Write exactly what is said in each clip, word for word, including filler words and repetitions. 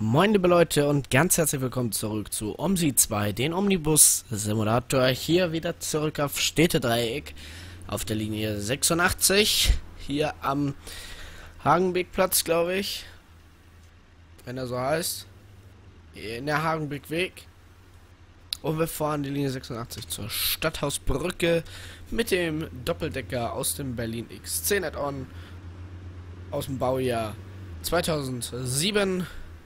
Moin liebe Leute und ganz herzlich willkommen zurück zu OMSI zwei, den Omnibus Simulator. Hier wieder zurück auf Städtedreieck auf der Linie sechsundachtzig. Hier am Hagenbeekplatz, glaube ich. Wenn er so heißt. In der Hagenbeekweg. Und wir fahren die Linie sechsundachtzig zur Stadthausbrücke mit dem Doppeldecker aus dem Berlin X zehn Add-on aus dem Baujahr zweitausendsieben.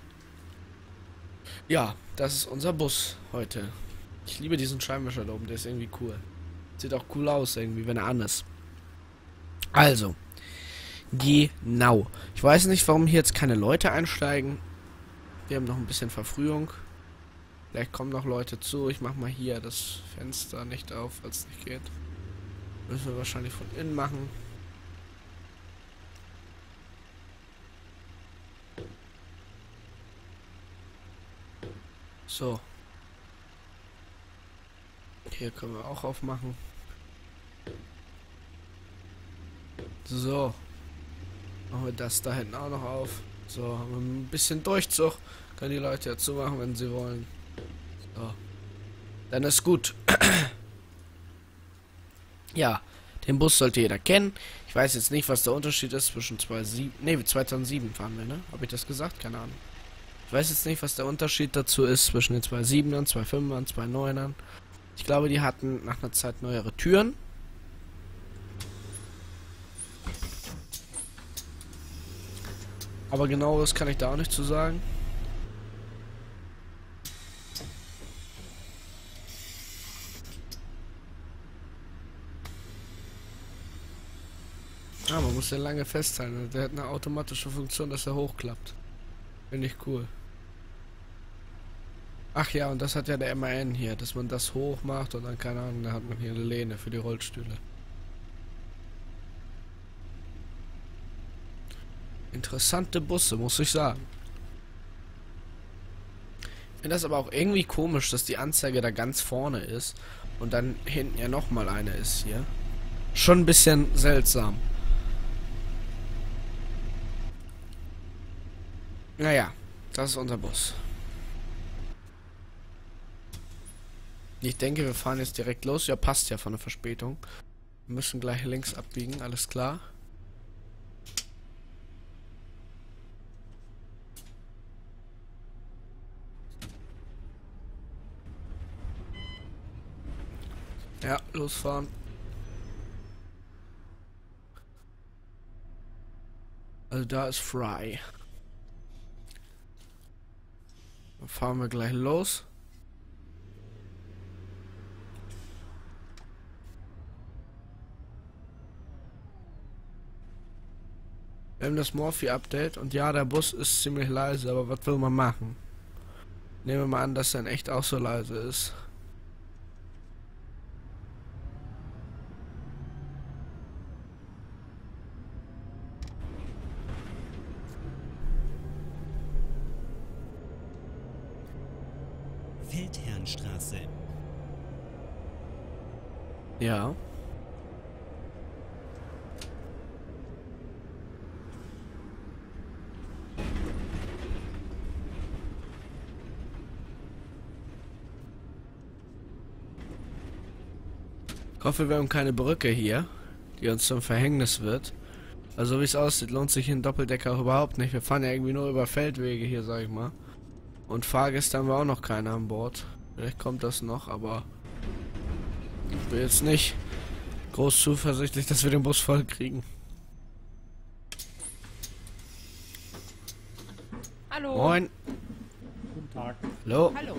Ja, das ist unser Bus heute. Ich liebe diesen Scheinwischer da oben, der ist irgendwie cool. Sieht auch cool aus irgendwie, wenn er an ist. Also, genau. Ich weiß nicht, warum hier jetzt keine Leute einsteigen. Wir haben noch ein bisschen Verfrühung. Vielleicht kommen noch Leute zu. Ich mach mal hier das Fenster nicht auf, falls es nicht geht. Müssen wir wahrscheinlich von innen machen. So. Hier können wir auch aufmachen. So. Machen wir das da hinten auch noch auf. So, haben wir ein bisschen Durchzug. Können die Leute ja zumachen, wenn sie wollen. So. Dann ist gut. Ja, den Bus sollte jeder kennen. Ich weiß jetzt nicht, was der Unterschied ist zwischen zweitausendsieben... Ne, zweitausendsieben fahren wir, ne? Habe ich das gesagt? Keine Ahnung. Ich weiß jetzt nicht, was der Unterschied dazu ist zwischen den zwei Siebenern, zwei Fünfern, zwei Neunern. Ich glaube, die hatten nach einer Zeit neuere Türen. Aber genaueres kann ich da auch nicht zu sagen. Ah, man muss den lange festhalten. Der hat eine automatische Funktion, dass er hochklappt. Finde ich cool. Ach ja, und das hat ja der M A N hier, dass man das hoch macht und dann, keine Ahnung, da hat man hier eine Lehne für die Rollstühle. Interessante Busse, muss ich sagen. Ich finde das aber auch irgendwie komisch, dass die Anzeige da ganz vorne ist und dann hinten ja nochmal eine ist hier. Schon ein bisschen seltsam. Naja, das ist unser Bus. Ich denke, wir fahren jetzt direkt los. Ja, passt ja von der Verspätung. Wir müssen gleich links abbiegen, alles klar. Ja, losfahren. Also da ist Fry. Dann fahren wir gleich los. Wir haben das Morphe-Update und ja, der Bus ist ziemlich leise, aber was will man machen? Nehmen wir mal an, dass er in echt auch so leise ist. Feldherrnstraße. Ja. Ich hoffe, wir haben keine Brücke hier, die uns zum Verhängnis wird. Also wie es aussieht, lohnt sich ein Doppeldecker auch überhaupt nicht. Wir fahren ja irgendwie nur über Feldwege hier, sag ich mal. Und Fahrgäste haben wir auch noch keine an Bord. Vielleicht kommt das noch, aber ich bin jetzt nicht groß zuversichtlich, dass wir den Bus voll kriegen. Hallo. Moin. Guten Tag. Hallo. Hallo.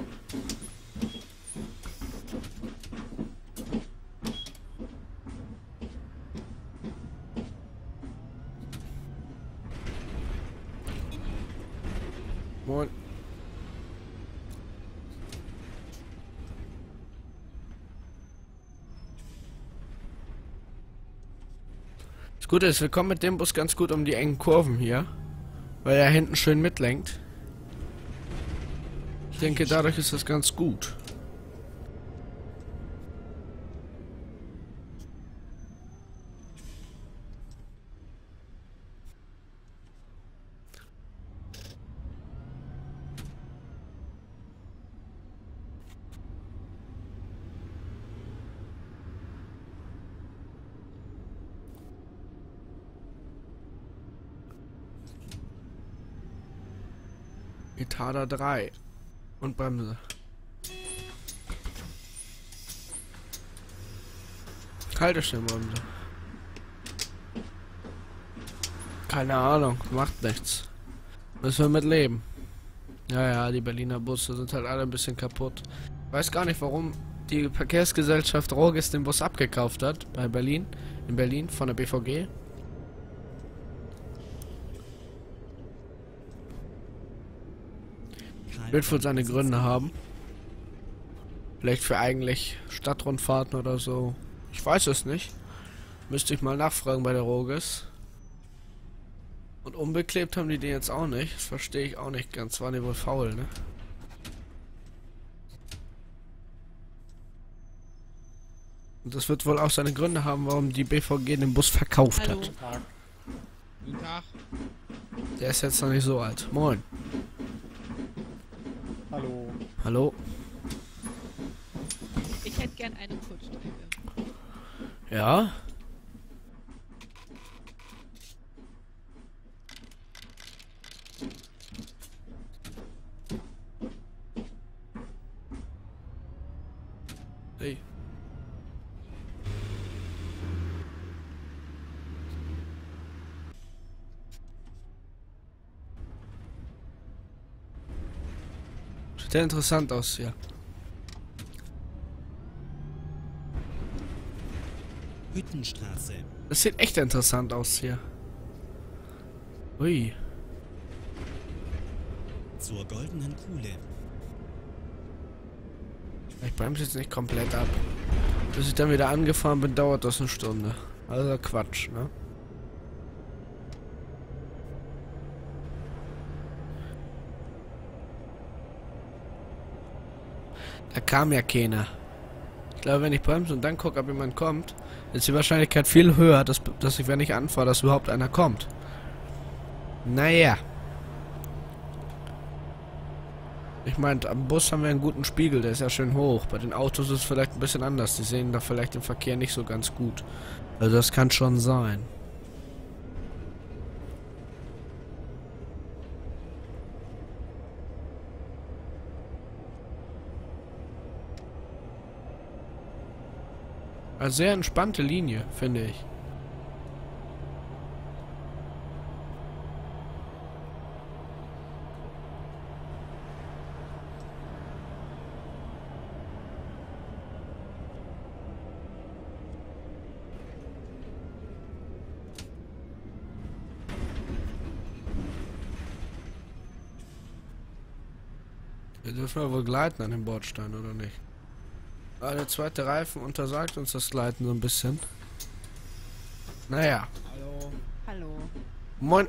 Moin. Das Gute ist, wir kommen mit dem Bus ganz gut um die engen Kurven hier, weil er hinten schön mitlenkt. Ich denke, dadurch ist das ganz gut. Etada drei. Und Bremse. Haltestellenbremse. Keine Ahnung, macht nichts. Müssen wir mit leben. Ja, ja, die Berliner Busse sind halt alle ein bisschen kaputt. Weiß gar nicht, warum die Verkehrsgesellschaft Rogis den Bus abgekauft hat bei Berlin, in Berlin von der B V G. Wird wohl seine Gründe haben. Vielleicht für eigentlich Stadtrundfahrten oder so. Ich weiß es nicht. Müsste ich mal nachfragen bei der Rogis. Und unbeklebt haben die den jetzt auch nicht. Das verstehe ich auch nicht ganz. Waren die wohl faul, ne? Und das wird wohl auch seine Gründe haben, warum die B V G den Bus verkauft Hallo. hat. Guten Tag. Guten Tag. Der ist jetzt noch nicht so alt. Moin. Hallo. Hallo. Ich hätte gern eine Kurzstrecke. Ja? Hey. Sieht ja interessant aus hier. Hüttenstraße. Das sieht echt interessant aus hier. Ui. Zur goldenen Kuhle. Ich bremse jetzt nicht komplett ab. Bis ich dann wieder angefahren bin, dauert das eine Stunde. Also Quatsch, ne? Da kam ja keiner. Ich glaube, wenn ich bremse und dann gucke, ob jemand kommt, ist die Wahrscheinlichkeit viel höher, dass, dass ich, wenn ich anfahre, dass überhaupt einer kommt. Naja. Ich meine, am Bus haben wir einen guten Spiegel, der ist ja schön hoch. Bei den Autos ist es vielleicht ein bisschen anders. Die sehen da vielleicht den Verkehr nicht so ganz gut. Also das kann schon sein. Eine sehr entspannte Linie, finde ich. Wir dürfen ja wohl gleiten an dem Bordstein, oder nicht? Ah, der zweite Reifen untersagt uns das Gleiten so ein bisschen. Naja. Hallo. Hallo. Moin.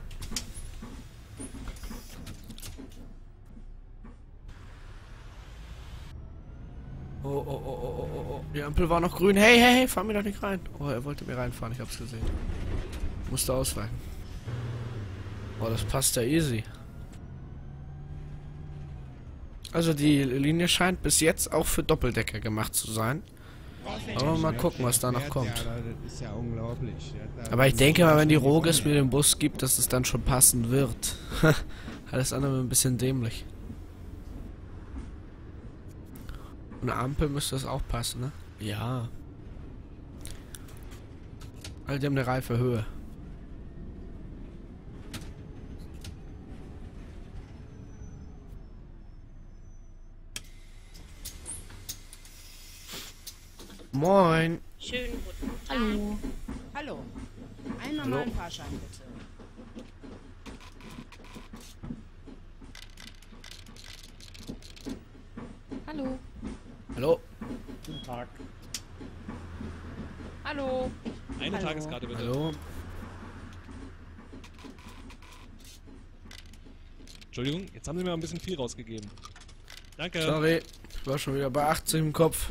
Oh, oh, oh, oh, oh, oh, oh. Die Ampel war noch grün. Hey, hey, hey, fahr mir doch nicht rein. Oh, er wollte mir reinfahren, ich hab's gesehen. Musste ausweichen. Oh, das passt ja easy. Also die Linie scheint bis jetzt auch für Doppeldecker gemacht zu sein. Aber mal gucken, was da noch kommt. Das ist ja unglaublich. Aber ich denke mal, wenn die Rogis mir den Bus gibt, dass es dann schon passen wird. Alles andere ein bisschen dämlich. Und eine Ampel müsste das auch passen, ne? Ja. Also die haben eine reife Höhe. Moin. Schönen guten Tag. Hallo. Hallo. Einmal Hallo. mal einen Fahrschein, bitte. Hallo. Hallo. Guten Tag. Hallo. Eine Hallo. Tageskarte bitte. Hallo. Entschuldigung, jetzt haben Sie mir ein bisschen viel rausgegeben. Danke. Sorry. Ich war schon wieder bei achtzig im Kopf.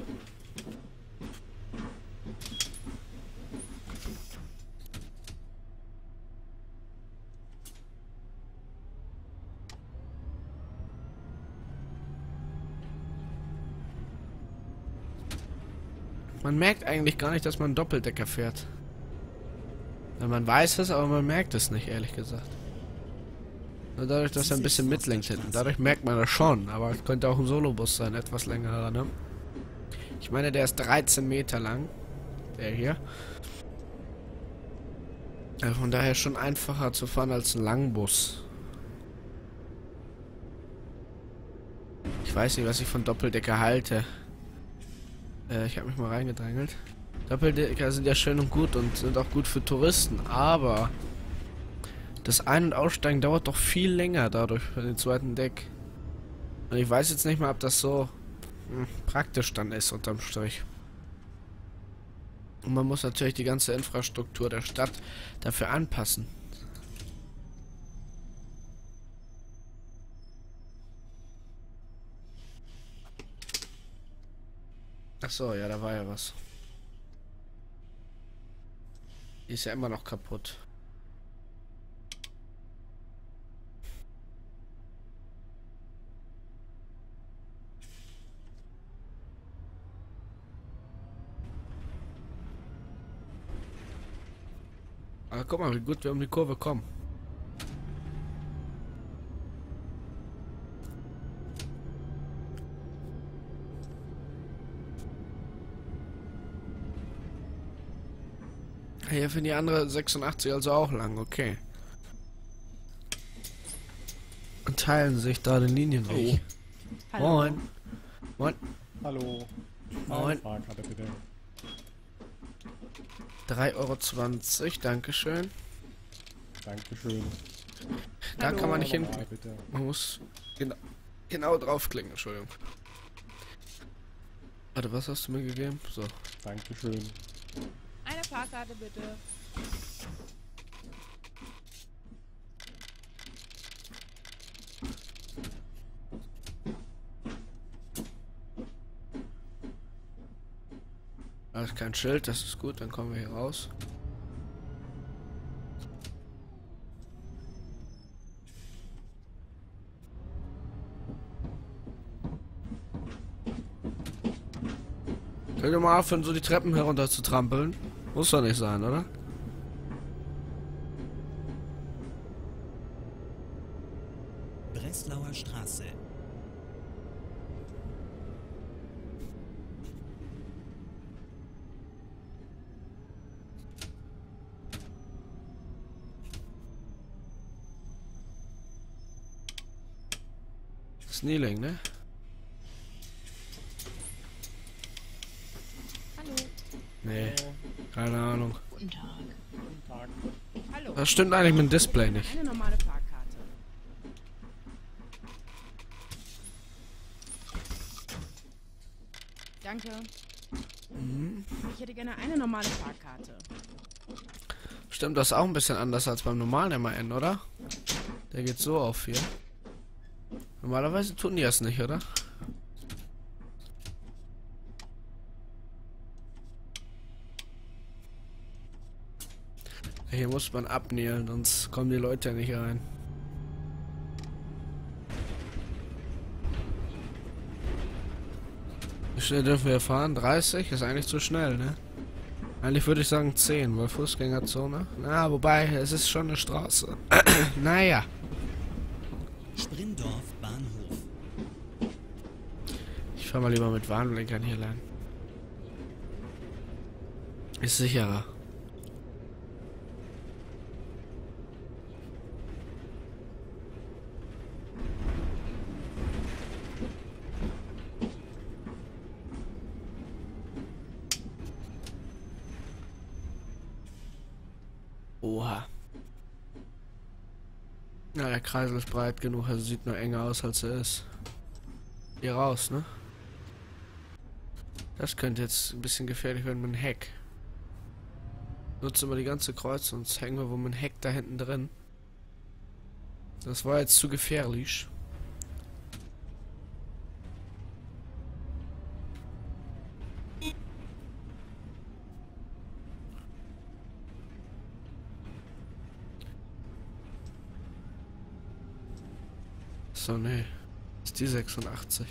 Man merkt eigentlich gar nicht, dass man einen Doppeldecker fährt. Ja, man weiß es, aber man merkt es nicht, ehrlich gesagt. Nur dadurch, dass er ein bisschen mitlenkt hinten. Dadurch merkt man das schon, aber es könnte auch ein Solobus sein, etwas längerer, ne? Ich meine, der ist dreizehn Meter lang. Der hier. Also von daher schon einfacher zu fahren als ein Langbus. Ich weiß nicht, was ich von Doppeldecker halte. Äh, ich habe mich mal reingedrängelt. Doppeldecker sind ja schön und gut und sind auch gut für Touristen, aber das Ein- und Aussteigen dauert doch viel länger dadurch für den zweiten Deck. Und ich weiß jetzt nicht mal, ob das so mh, praktisch dann ist unterm Strich. Und man muss natürlich die ganze Infrastruktur der Stadt dafür anpassen. Ach so, ja, da war ja was. Die ist ja immer noch kaputt. Aber guck mal, wie gut wir um die Kurve kommen. Hier finde die andere sechsundachtzig also auch lang, okay. Und teilen sich da den Linienweg. Hallo. Moin. Moin. Hallo. Moin. Eine Fahrkarte bitte. drei Euro zwanzig, dankeschön. Dankeschön. Da kann man nicht hin. Normal, bitte. Man muss genau, genau draufklicken, Entschuldigung. Warte, was hast du mir gegeben? So. Dankeschön. Eine Fahrkarte bitte. Da ist kein Schild, das ist gut, dann kommen wir hier raus. Könnt ihr mal aufhören, so die Treppen herunter zu trampeln? Muss doch nicht sein, oder? Breslauer Straße. Sneeling, ne? Hallo. Nee, keine Ahnung. Guten Tag. Guten Tag. Hallo. Das stimmt eigentlich mit dem Display nicht. Eine normale Fahrkarte. Danke. Ich hätte gerne eine normale Fahrkarte. Stimmt, das ist auch ein bisschen anders als beim normalen M A N, oder? Der geht so auf hier. Normalerweise tun die das nicht, oder? Hier muss man abnähern, sonst kommen die Leute ja nicht rein. Wie schnell dürfen wir fahren? dreißig? Ist eigentlich zu schnell, ne? Eigentlich würde ich sagen zehn, weil Fußgängerzone. Na, wobei, es ist schon eine Straße. Naja. Sprindorf Bahnhof. Ich fahr mal lieber mit Warnblinkern hier lang. Ist sicherer. Oha. Na, der Kreisel ist breit genug, also sieht nur enger aus, als er ist. Hier raus, ne? Das könnte jetzt ein bisschen gefährlich werden mit dem Heck. Nutzen wir die ganze Kreuz, sonst hängen wir wohl mit dem Heck da hinten drin. Das war jetzt zu gefährlich. So, ne. Ist die sechsundachtzig.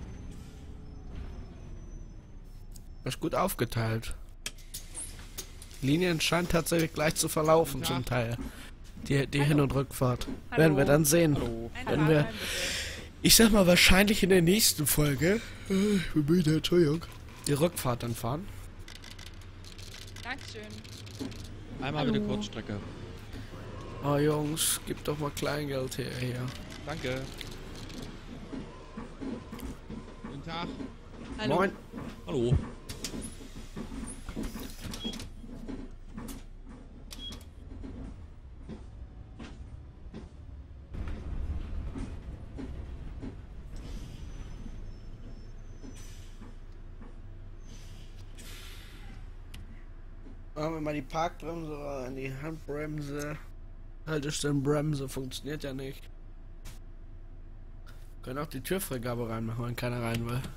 Das ist gut aufgeteilt. Die Linien scheinen tatsächlich gleich zu verlaufen zum Teil. Die, die Hin- und Rückfahrt. Hallo. Werden wir dann sehen. Hallo. Ein Wenn wir- Fahrschein bitte. Ich sag mal wahrscheinlich in der nächsten Folge. äh, Ich bin müde, Entschuldigung. Die Rückfahrt dann fahren. Dankeschön. Einmal bitte Kurzstrecke. Oh Jungs, gib doch mal Kleingeld her. hier. Danke. Guten Tag. Hallo. Moin. Hallo. Machen wir mal die Parkbremse an die Handbremse. Haltestellenbremse funktioniert ja nicht. Können auch die Türfreigabe reinmachen, wenn keiner rein will.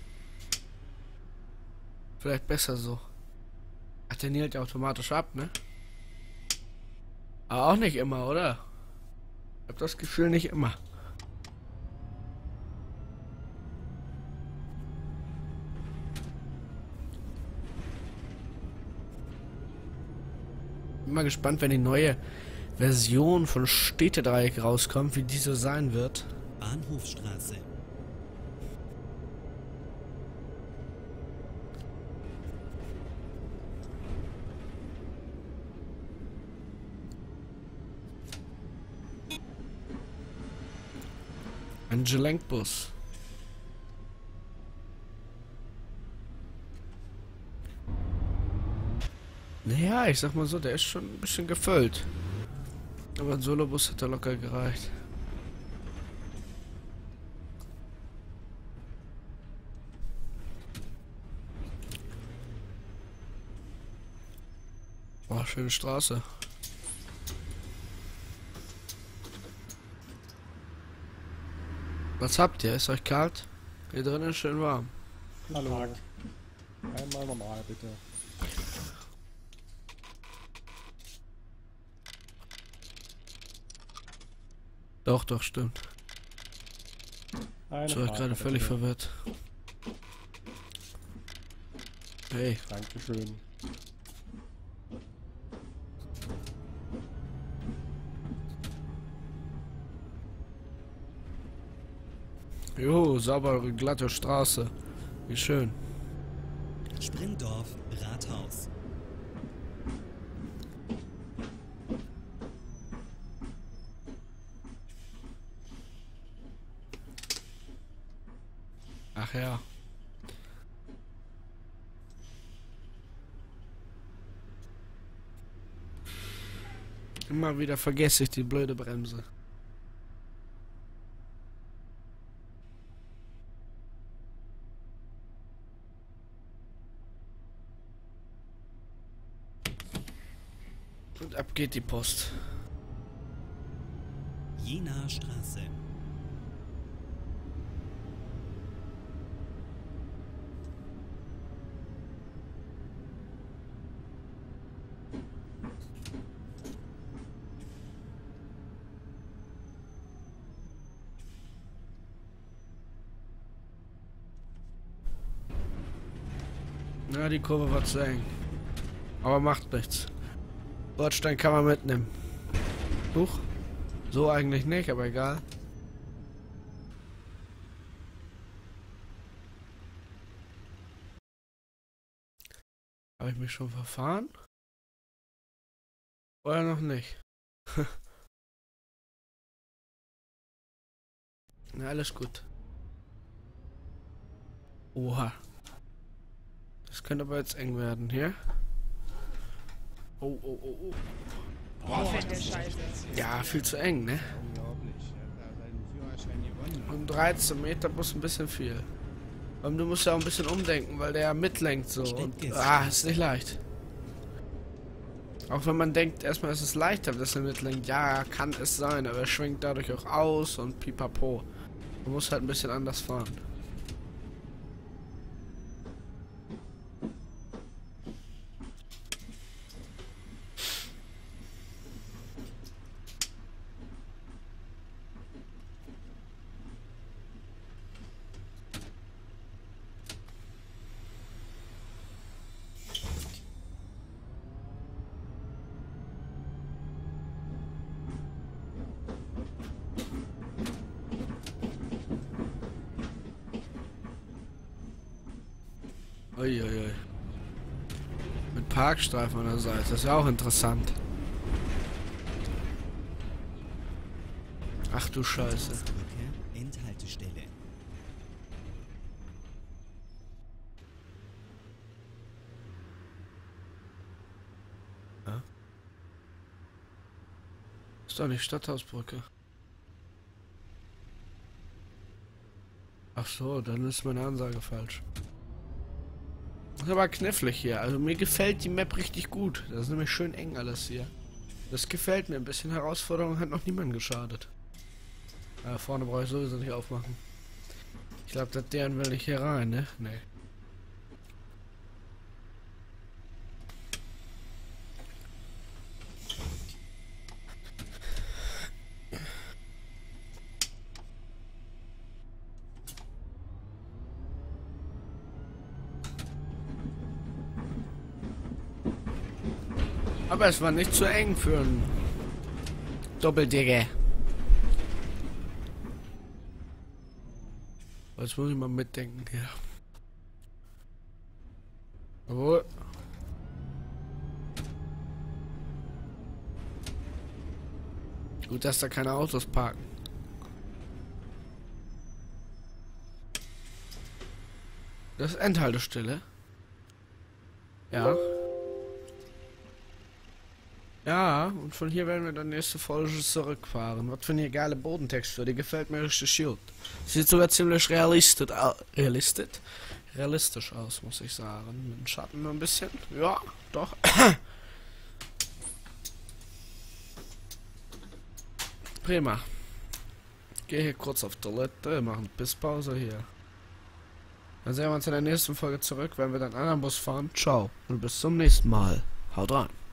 Vielleicht besser so. Ach, der nielt ja automatisch ab, ne? Aber auch nicht immer, oder? Ich hab das Gefühl, nicht immer. Bin mal gespannt, wenn die neue Version von Städtedreieck rauskommt, wie die so sein wird. Bahnhofstraße. Ein Gelenkbus. Naja, ich sag mal so, der ist schon ein bisschen gefüllt. Aber ein Solobus hätte locker gereicht. Boah, schöne Straße. Was habt ihr? Ist euch kalt? Hier drinnen ist schön warm. Hallo. Einmal normal, bitte. Doch, doch, stimmt. Eine Ich war Fahrt, gerade bitte. völlig verwirrt. Hey, Dankeschön. jo, saubere, glatte Straße. Wie schön. Sprindorf, Rathaus. Ach ja. Immer wieder vergesse ich die blöde Bremse. Und ab geht die Post. Jenaer Straße. Na, die Kurve war zu eng. Aber macht nichts. Bordstein kann man mitnehmen. Huch. So eigentlich nicht, aber egal. Habe ich mich schon verfahren? Oder noch nicht? Na, alles gut. Oha. Das könnte aber jetzt eng werden hier. Oh, oh, oh, oh. Oh, fette Scheiße. Ja, viel zu eng, ne? Unglaublich. Er hat da seinen Führerschein gewonnen. Und dreizehn Meter Bus ein bisschen viel. Und du musst ja auch ein bisschen umdenken, weil der mitlenkt so. Und, ah, ist nicht leicht. Auch wenn man denkt, erstmal ist es leichter, dass er mitlenkt. Ja, kann es sein, aber er schwingt dadurch auch aus und pipapo. Man muss halt ein bisschen anders fahren. Uiuiui. Mit Parkstreifen an der Seite. Das ist ja auch interessant. Ach du Scheiße. Brücke, Endhaltestelle. Ist doch nicht Stadthausbrücke. Ach so, dann ist meine Ansage falsch. Das ist aber knifflig hier. Also mir gefällt die Map richtig gut. Das ist nämlich schön eng alles hier. Das gefällt mir. Ein bisschen Herausforderung hat noch niemand geschadet. Äh, vorne brauche ich sowieso nicht aufmachen. Ich glaube, das deren will nicht hier rein, ne? Nee. Aber es war nicht zu eng für ein Doppeldigger. Jetzt muss ich mal mitdenken hier. Jawohl. Gut, dass da keine Autos parken. Das ist Endhaltestelle. Ja. Ja, und von hier werden wir dann nächste Folge zurückfahren. Was für eine geile Bodentextur, die gefällt mir richtig gut. Sieht sogar ziemlich realistisch, realistisch, realistisch aus, muss ich sagen. Mit dem Schatten nur ein bisschen. Ja, doch. Prima. Gehe hier kurz auf Toilette, machen Pisspause hier. Dann sehen wir uns in der nächsten Folge zurück, wenn wir dann einen anderen Bus fahren. Ciao und bis zum nächsten Mal. Haut rein.